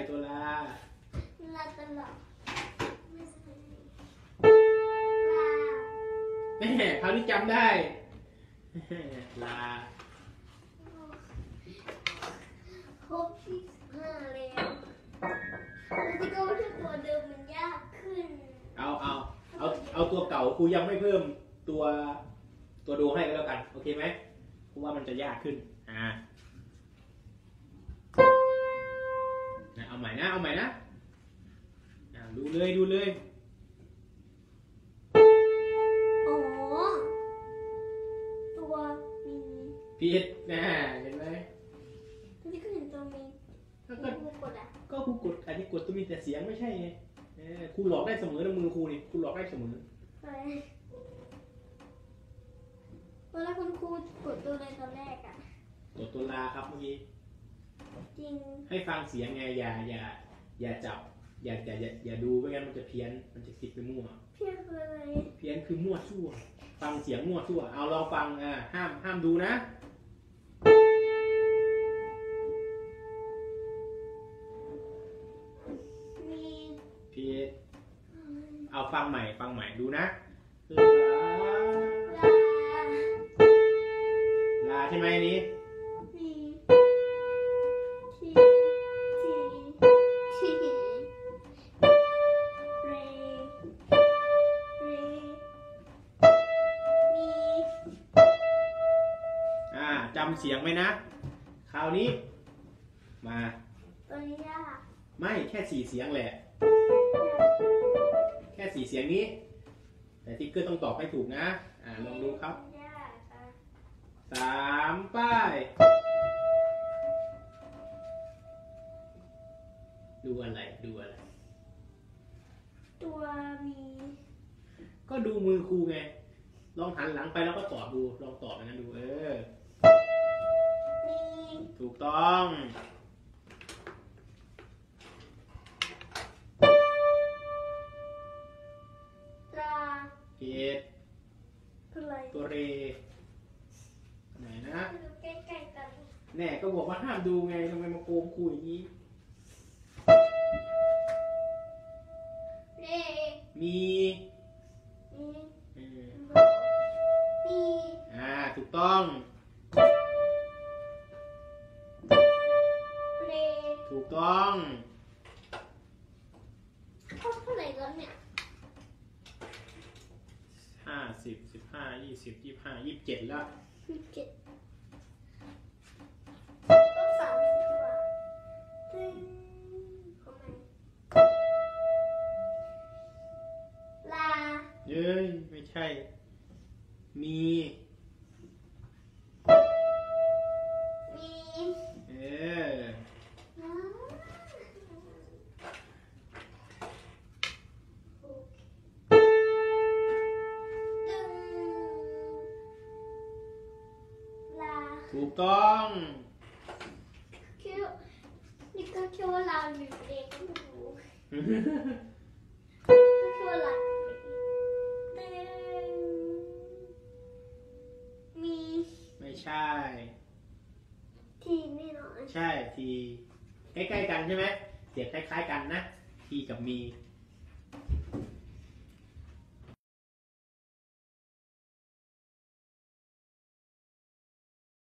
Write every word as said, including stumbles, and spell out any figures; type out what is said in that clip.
ตัวลาลาตลอดไม่ใช่ลาแม่คราวนี้จำได้ลาครบที่สิบห้าแล้วแล้วที่ก็ที่ตัวเดิมมันยากขึ้นเอาเอาเอาเอาตัวเก่าครูยังไม่เพิ่มตัวตัวโดให้ก็แล้วกันโอเคไหมครูว่ามันจะยากขึ้นอ่าเอาใหม่นะเอาใหม่นะดูเลยดูเลยโอ้ตัวมีพีดนะเห็นไหมที่ก็เห็นตัวมีก็ครูกดอ่ะก็ครูกดอันนี้กดตัวมีแต่เสียงไม่ใช่ไงครูหลอกได้เสมอนะมือครูนี่ครูหลอกได้เสมอตอนแรกคุณครูกดตัวในตอนแรกอ่ะกดตัวลาครับเมื่อกี้จริงให้ฟังเสียงไงอย่าอย่าอย่าจับอย่าอย่าอย่าอย่าดูไม่งั้นมันจะเพี้ยนมันจะคิดไปมั่วเพี้ยนคืออะไรเพี้ยนคือมั่วซั่วฟังเสียงมั่วซั่วเอาลองฟังอ่าห้ามห้ามดูนะมีพีดเอาฟังใหม่ฟังใหม่ดูนะลาลาใช่ไหมนี้ทีทีทีทีเรเรมีอ่าจำเสียงไหมนะคราวนี้มาตัวนี้ยากไม่แค่สี่เสียงแหละแค่สี่เสียงนี้แต่ติ๊กเกอร์ต้องตอบให้ถูกนะอ่าลองดูครับสามป้ายดูอะไรดูอะไรตัวมีก็ดูมือครูไงลองหันหลังไปแล้วก็ตอบดูลองตอบอย่างนั้นดูเออมีถูกต้องลาเอ็ดตัวเรไหนนะใกล้ๆกันแน่ก็บอกว่าห้ามดูไงทำไมมาโกงครูอย่างนี้เรมีมีมีอ่าถูกต้องเรถูกต้องเท่าไหร่แล้วเนี่ยห้าสิบสิบห้ายี่สิบยี่ห้ายี่สิบเจ็ดแล้วยี่สิบเจ็ดก็สามสิบกว่าตึ้งทำไมลาเย้ยไม่ใช่มีมีเออถูกต้องคิวนี่ก็คิดว่าเราหนึ่งเด็กก็ไม่รู้ก็คิดว่าเราเต็มมีไม่ใช่ทีนี่หน่อยใช่ทีใกล้ๆกันใช่ไหมเสียงคล้ายๆกันนะทีกับมี